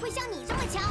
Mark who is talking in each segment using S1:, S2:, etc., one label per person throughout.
S1: 会像你这么强。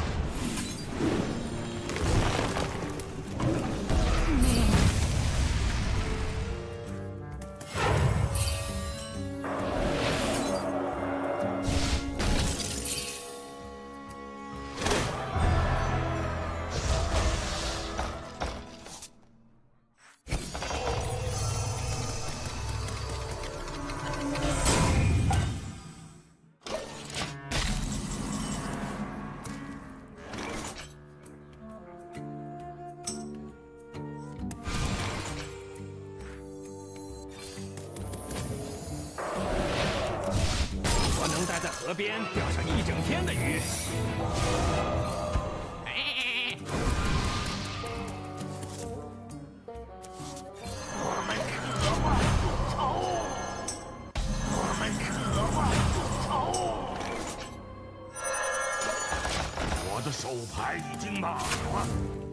S2: 我能待在河边钓上一整天的鱼。
S3: 我们渴望复仇，我们渴望复仇。我的手牌已经满了。